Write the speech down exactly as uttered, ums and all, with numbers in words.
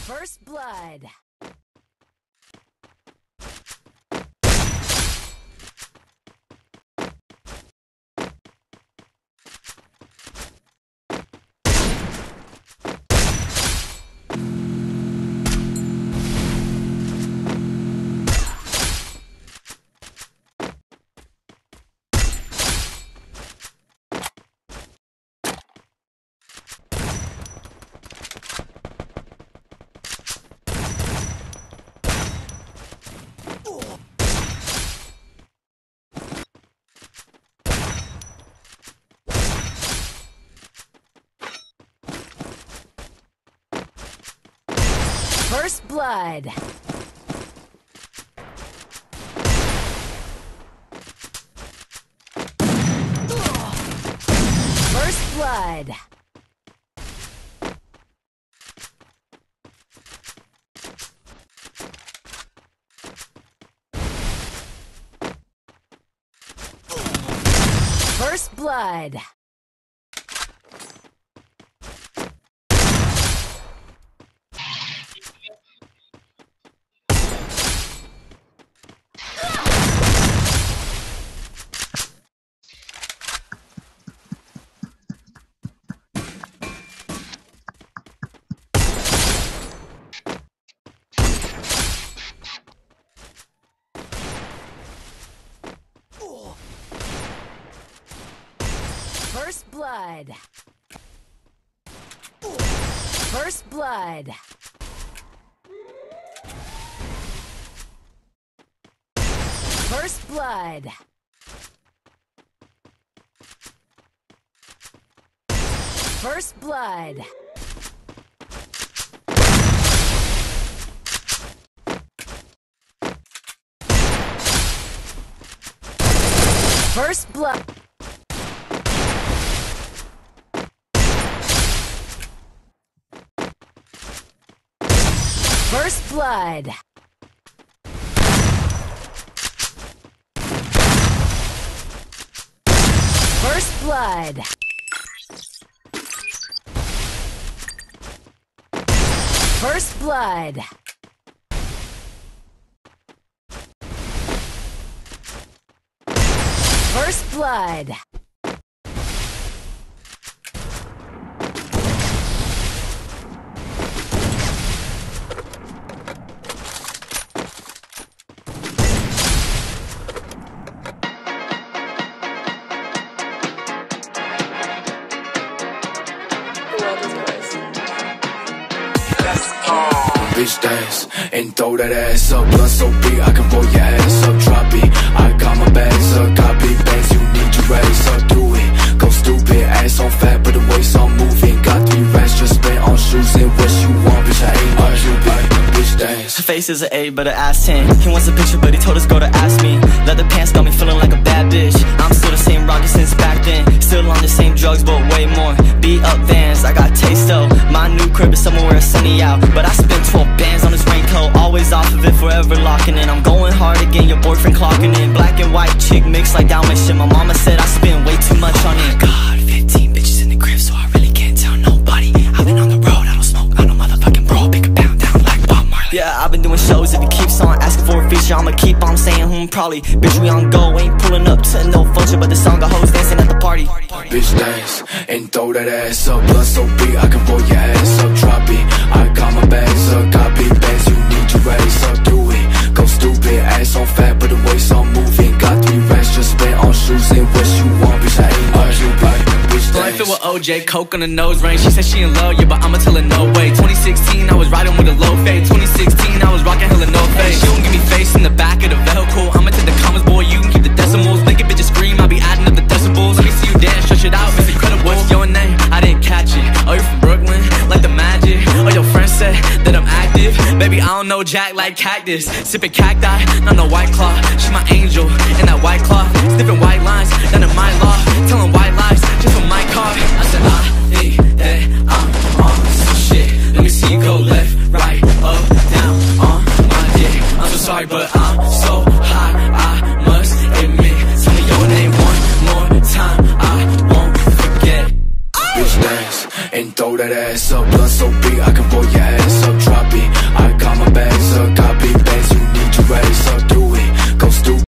First blood. First blood. First blood. First blood. First blood. First blood. First blood. First blood. First blood. First blood. First blood. First blood. First blood. Bitch dance and throw that ass up. Blood so big I can roll your ass up. Drop it, I got my bags up. Got big bags, you need your race up. Do it, go stupid. Ass on fat, but the waist on moving. Got three racks just spent on shoes and what you want, bitch. I ain't on you, bitch dance. Her face is an eight, but her ass ten. He wants a picture, but he told his girl to ask me. Leather pants got me feeling like a bad bitch. I'm still the same rocket since back then. Still on the same drugs, but way more. Beat up Vans, I got taste though. My new crib is somewhere where it's sunny out, but I spent twelve bands on this raincoat. Always off of it, forever locking in. I'm going hard again, your boyfriend clocking in. Black and white chick mixed like Dalmatian. My mama said I spend way too much on it. God, fifteen bitches in the crib, so I really can't tell nobody. I've been on the road, I don't smoke, I don't motherfucking bro. Pick a pound down like Bob Marley. Yeah, I've been doing shows. If he keeps on asking for a feature, I'ma keep on saying hmm, probably. Bitch, we on go, ain't pulling up to no function, but the song got hoes dancing at the party. Bitch dance and throw that ass up. Blood so big I can roll your ass up. Drop it, I got my bags up. Got big bags, you need your race up. Do it, go stupid. Ass on fat, but the waist on moving. Got three racks just spent on shoes and what you want, bitch. I ain't on you, bitch dance. Life it with O J, coke on the nose ring. She said she in love, yeah, but I'ma tell her no way. Twenty sixteen, I was riding with a low fade. Twenty sixteen, I was rocking hella no face. She don't give me face in the back of the vehicle. I'ma take the comments, boy, you can keep the decimals. Making bitches scream, I'll be adding up the decibels. Let me see you dance, stretch it out, it's incredible. What's your name? I didn't catch it. Oh, you're from Brooklyn, like the magic. Oh, your friend said that I'm active. Baby, I don't know Jack like cactus. Sipping cacti, not no white claw. She my angel in that white cloth. Sniffing white lines, down in my law. Telling white lies just for my car. I said I think that I'm on some shit. Let me see you go left, right, up, down on my dick. I'm so sorry, but I'm so high, I must admit. Tell me your name one more time, I won't forget. Bitch dance and throw that ass up. Blood so big I can roll your ass